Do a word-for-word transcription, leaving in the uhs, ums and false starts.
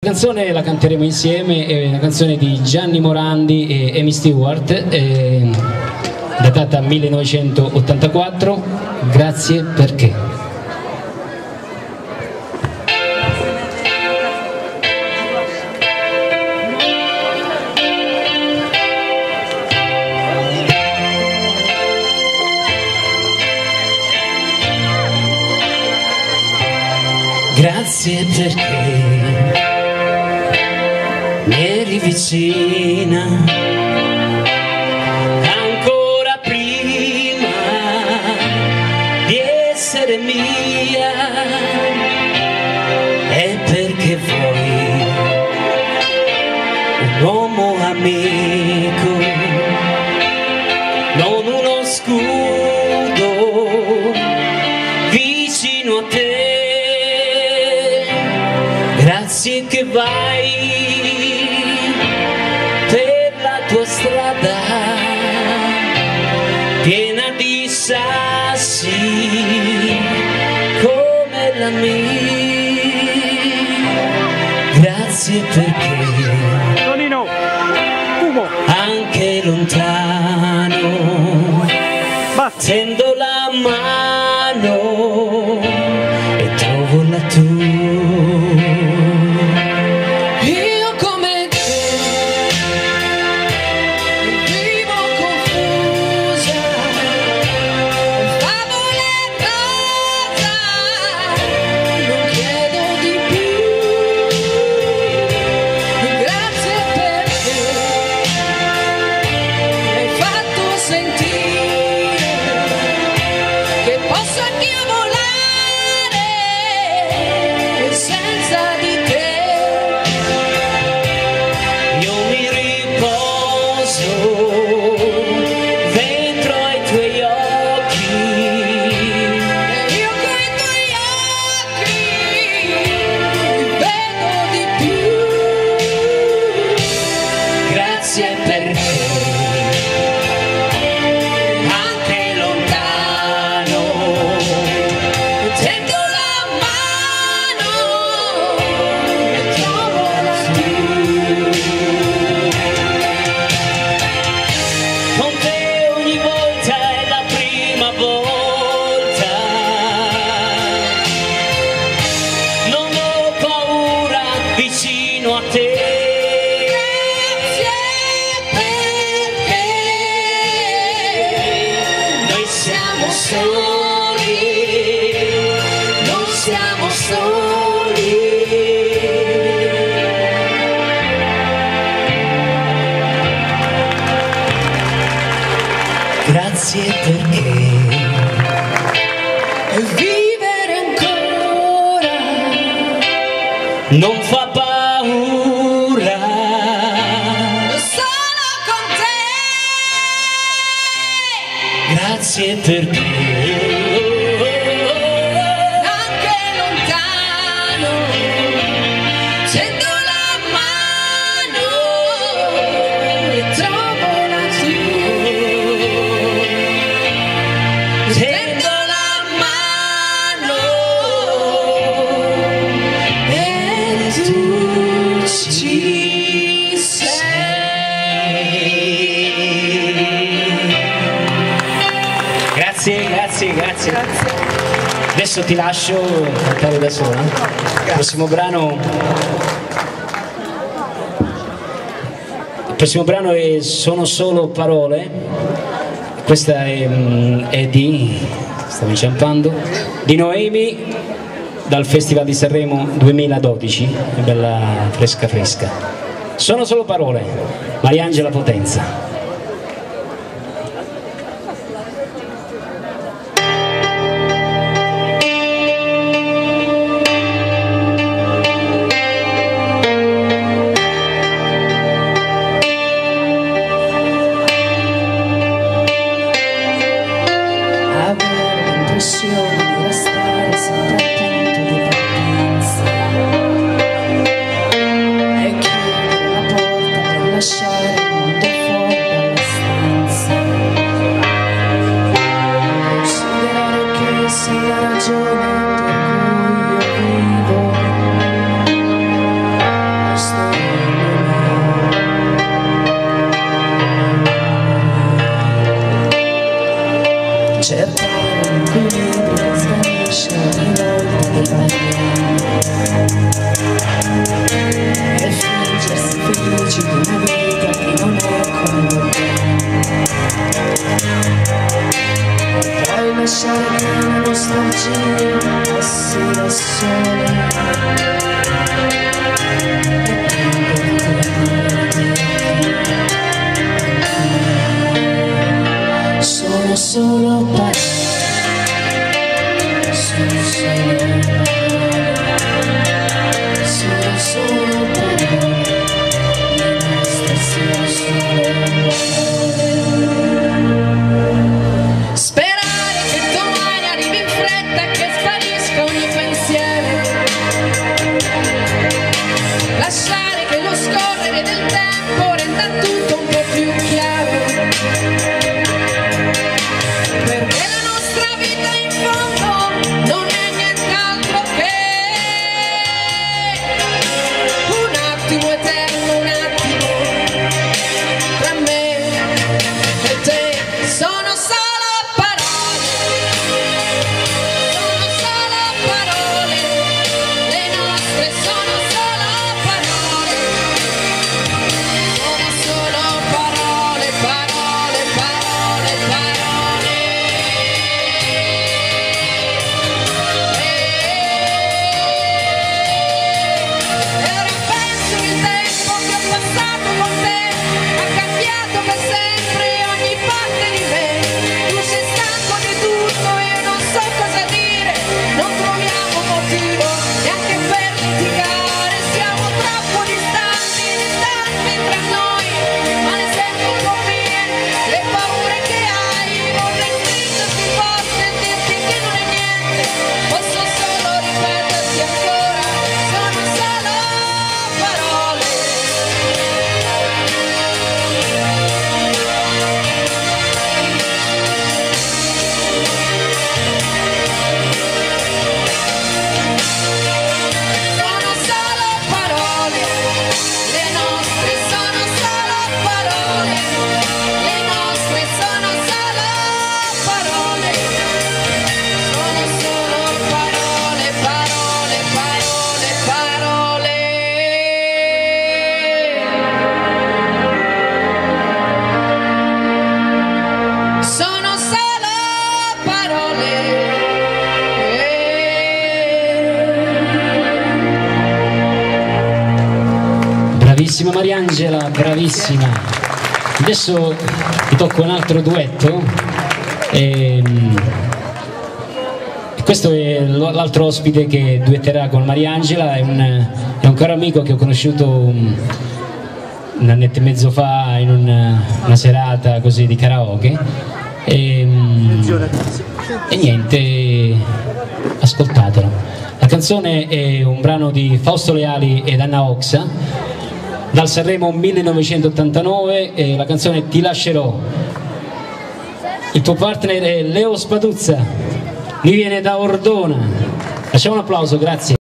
La canzone la canteremo insieme, è una canzone di Gianni Morandi e Amy Stewart, eh, datata millenovecentottantaquattro, Grazie perché. Grazie perché mi eri vicina ancora prima di essere mia, e perché vuoi un uomo amico, non uno scudo vicino a te. Grazie che vai per la tua strada piena di sassi come la mia. Grazie perché Tonino, fumo. Anche lontano tendo la mano e trovo la tua. Grazie perché anche lontano tendo la mano e trovo la tua. Con te ogni volta è la prima volta, non ho paura vicino a te. Soli, non siamo soli. Grazie perché vivere ancora non fa paura, solo con te. Grazie perché anche lontano tendo la mano e trovo la tua. Tendo la mano e tu ci Grazie, grazie, grazie, grazie. Adesso ti lascio cantare da sola. Il prossimo brano Il prossimo brano è Sono solo parole. Questa è, è di stavo inciampando di Noemi, dal Festival di Sanremo duemiladodici. È bella fresca fresca. Sono solo parole. Mariangela Potenza. Di restare sempre al punto di partenza e chiudere la porta per lasciare il mondo fuori. solo parole, sono solo parole, sono solo parole, le nostre sono solo parole. Sperare che domani arrivi in fretta e che sparisca ogni pensiero, lasciare che lo scorrere del tempo renda tutto un po' più chiaro, perché la nostra vita in fondo non è nient'altro che un attimo eterno, un attimo tra me e te. Sono solo parole, sono solo parole, le nostre sono solo parole, sono solo parole, parole, parole, parole. E ora penso il tempo che ho passato con te ha cambiato per sempre ogni parte di me. Tu sei stanco di tutto, io non so cosa dire, non troviamo motivo neanche per litigare, siamo troppo distanti, distanti tra noi, ma le sento un po' mie, le paure che hai, vorrei stringerti forte e dirti che non è niente, posso solo ripeterti ancora, sono solo parole. Sono solo parole, le nostre sono solo parole, le nostre sono solo parole, sono solo parole, parole, parole, parole. Sono solo parole. Bravissima Mariangela, bravissima. Adesso ti tocca un altro duetto. Ehm, questo è l'altro ospite che duetterà con Mariangela, è un, è un caro amico che ho conosciuto un, un annetto e mezzo fa in un, una serata così di karaoke. Ehm, e niente, ascoltatelo. La canzone è un brano di Fausto Leali ed Anna Oxa dal Sanremo millenovecentottantanove, e la canzone Ti lascerò. Il tuo partner è Leo Spaduzza, mi viene da Ordona. Facciamo un applauso, grazie.